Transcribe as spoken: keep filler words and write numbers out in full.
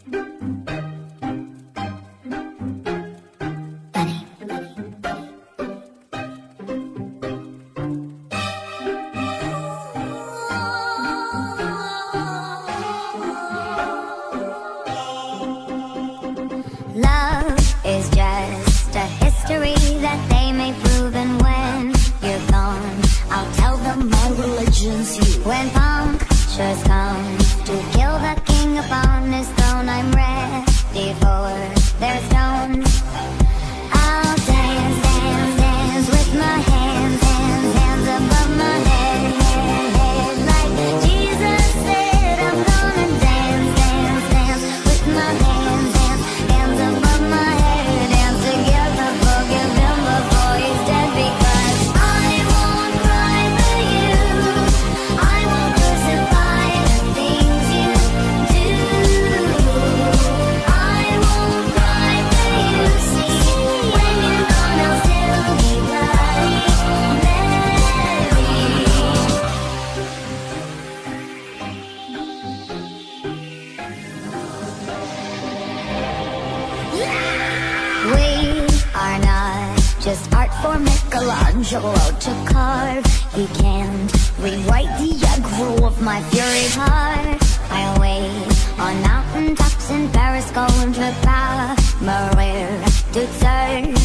Love is just a history that they may prove, and when you're gone, I'll tell them my religion's you. When punctures come to kill the king upon his throne, I'm ready for their stones. I'll dance, dance, dance with my hands, hands, hands above my head, head, head. Like Jesus said, I'm gonna dance, dance, dance with my hands, hands, hands above my head. Dance together, forgive him before he's dead, because I won't cry for you, I won't crucify the things you do. I won't cry for you, see, when you're gone I'll still be bloody We are not just art for Michelangelo to carve. He can't rewrite the aggro of my fury heart. I wait on mountain tops in Paris, going to power, Maria to serve.